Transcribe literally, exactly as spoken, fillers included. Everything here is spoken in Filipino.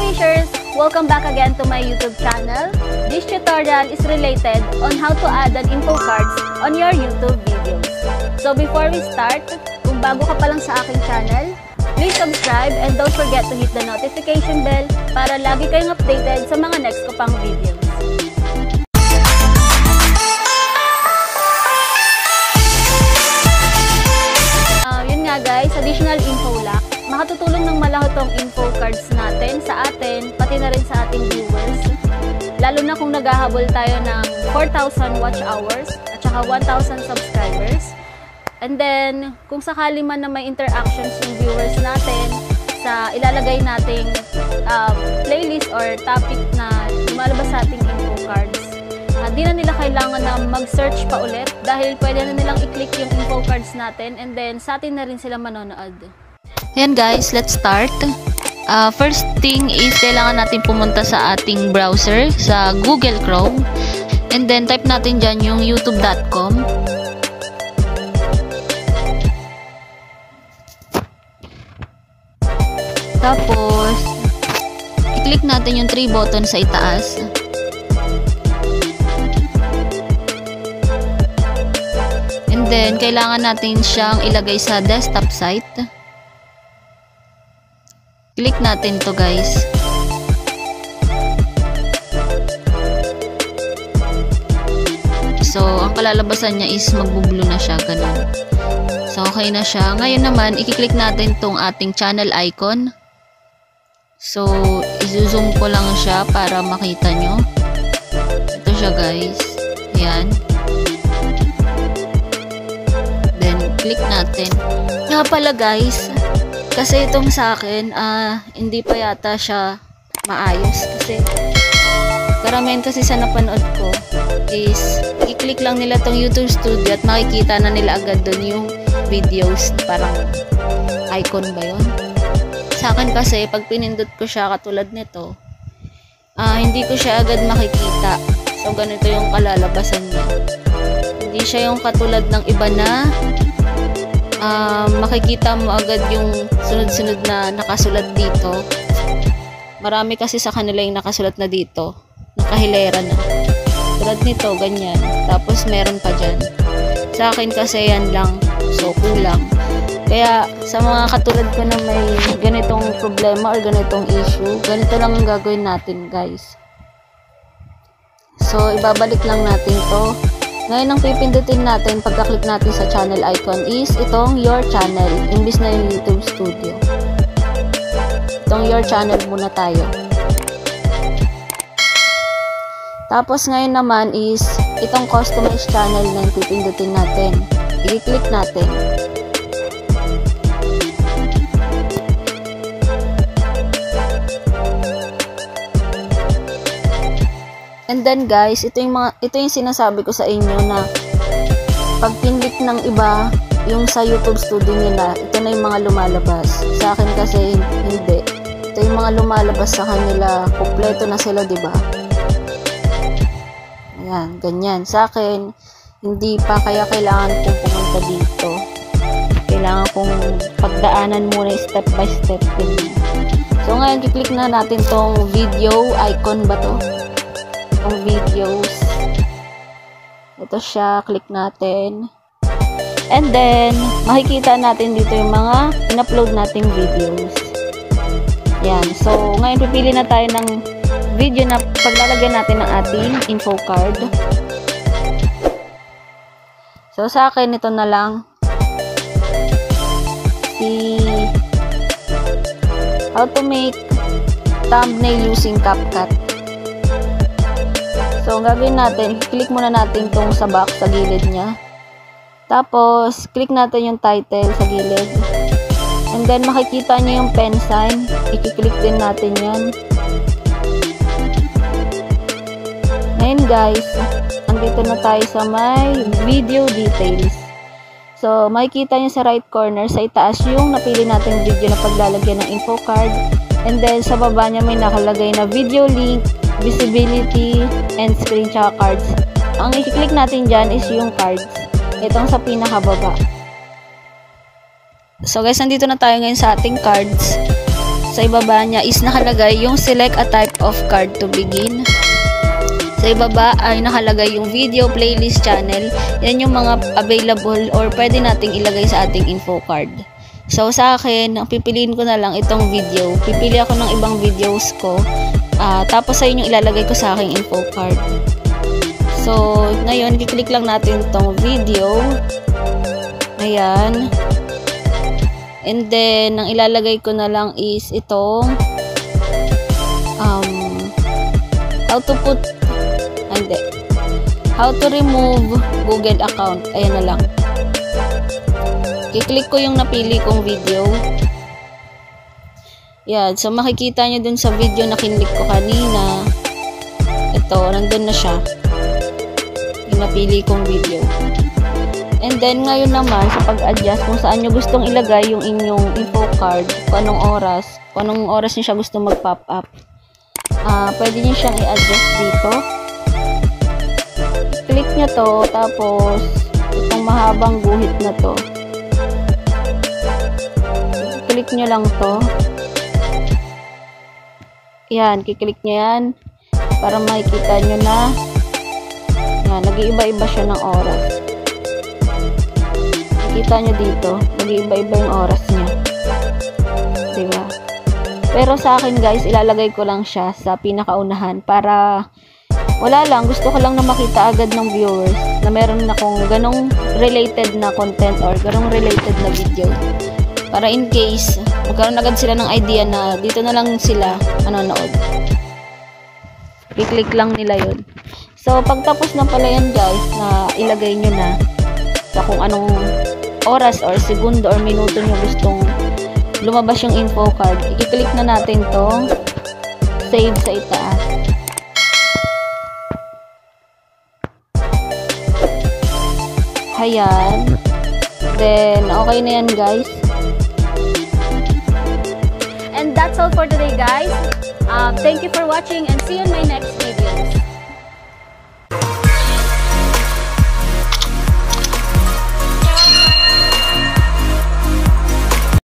Wishers! Welcome back again to my YouTube channel. This tutorial is related on how to add an info cards on your YouTube videos. So before we start, kung bago ka pa lang sa aking channel, please subscribe and don't forget to hit the notification bell para lagi kayong updated sa mga next ko pang videos. Uh, yun nga guys, additional info lang. Makatutulong ng malaki tong info cards natin sa atin, pati na rin sa ating viewers. Lalo na kung naghahabol tayo ng four thousand watch hours at saka one thousand subscribers. And then, kung sakali man na may interactions yung viewers natin sa ilalagay nating uh, playlist or topic na lumalabas sa ating info cards, uh, di na nila kailangan na mag-search pa ulit dahil pwede na nilang i-click yung info cards natin and then sa atin na rin sila manonood. Ayan guys, let's start. Uh, first thing is kailangan natin pumunta sa ating browser, sa Google Chrome. And then type natin dyan yung youtube dot com. Tapos, i-click natin yung three button sa itaas. And then, kailangan natin siyang ilagay sa desktop site. Click natin to guys. So, ang kalalabasan niya is magbublue na siya, ganun. So, okay na siya. Ngayon naman, i-click natin tong ating channel icon. So, i-zoom ko lang siya para makita nyo. Ito siya guys. Ayan. Then, click natin. Nga pala guys, kasi itong sa akin, uh, hindi pa yata siya maayos. Kasi, karamihan kasi sa napanood ko is, i-click lang nila tong YouTube Studio at makikita na nila agad dun yung videos. Parang icon ba yun? Sa akin kasi, pag pinindot ko siya katulad nito, uh, hindi ko siya agad makikita. So, ganito yung kalalabasan niya. Hindi siya yung katulad ng iba na Uh, makikita mo agad yung sunod-sunod na nakasulat dito. Marami kasi sa kanila yung nakasulat na dito. Nakahilera na. Tulad nito, ganyan. Tapos meron pa dyan. Sa akin kasi yan lang. So, kulang. Kaya, sa mga katulad ko na may ganitong problema or ganitong issue, ganito lang ang gagawin natin, guys. So, ibabalik lang natin to. Ngayon, ang pipindutin natin pagka-click natin sa channel icon is itong your channel, imbis na yung YouTube Studio. Itong your channel muna tayo. Tapos ngayon naman is itong customize channel na yung pipindutin natin. I-click natin. And then guys, ito yung mga ito yung sinasabi ko sa inyo na pag pinlik ng iba yung sa YouTube Studio nila, ito na yung mga lumalabas. Sa akin kasi hindi. Ito yung mga lumalabas sa kanila, kompleto na sila, 'di ba? Ayan, ganyan. Sa akin hindi pa, kaya kailangan kong pumunta dito. Kailangan kong pagdaanan muna step by step din. So ngayon, i-click na natin tong video icon ba to? Ang videos. Ito siya, click natin. And then, makikita natin dito yung mga in-upload nating videos. Yan. So, ngayon pipili na tayo ng video na paglalagyan natin ng ating info card. So, sa akin, ito na lang. Si how to make thumbnail using CapCut. So, ang gagawin natin, click muna natin itong sa box sa gilid niya. Tapos, click natin yung title sa gilid. And then, makikita niyo yung pen sign. I-click din natin yan. Ngayon guys, andito na tayo sa may video details. So, makikita niyo sa right corner, sa itaas yung napili natin video na paglalagyan ng info card. And then, sa baba niya may nakalagay na video link, visibility, and screen tsaka cards. Ang i-click natin dyan is yung cards. Itong sa pinakababa. So guys, nandito na tayo ngayon sa ating cards. sa ibaba niya is nakalagay yung select a type of card to begin. Sa ibaba ay nakalagay yung video playlist channel. Yan yung mga available or pwede nating ilagay sa ating info card. So sa akin, ang pipiliin ko na lang itong video. Pipili ako ng ibang videos ko. Uh, tapos ayun yung ilalagay ko sa aking info card. So ngayon, kiklik lang natin itong video. Ayan. And then, ang ilalagay ko na lang is itong um, how to put hindi. How to remove Google account. Ayan na lang. I-click ko yung napili kong video. Yan. So, makikita nyo dun sa video na kinlik ko kanina. Ito, nandun na siya. Yung napili kong video. And then, ngayon naman, sa pag-adjust, kung saan nyo gustong ilagay yung inyong info card, kung anong oras, kung anong oras nyo siya gusto mag-pop up, uh, pwede nyo siyang i-adjust dito. Click nyo to, tapos, itong mahabang guhit na to. Click nyo lang to. Yan, kiklik nyo yan, para makikita nyo na, yan, nag-iiba-iba siya ng oras. Kita nyo dito, nag-iiba-iba yung oras niya. Diba? Pero sa akin guys, ilalagay ko lang siya sa pinakaunahan para wala lang, gusto ko lang na makita agad ng viewers na meron akong ganong related na content or ganong related na video. Para in case, magkaroon agad sila ng idea na dito na lang sila manonood. I-click lang nila yun. So, pagtapos na pala yan guys, na ilagay nyo na sa kung anong oras or segundo or minuto nyo gustong lumabas yung info card, i-click na natin tong save sa itaas. Ayan. Then, okay na yan guys. And that's all for today guys. Um, thank you for watching and see you in my next video.